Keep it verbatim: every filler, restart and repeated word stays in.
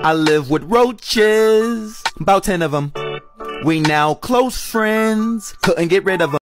I live with roaches, about ten of them. We now close friends, couldn't get rid of them.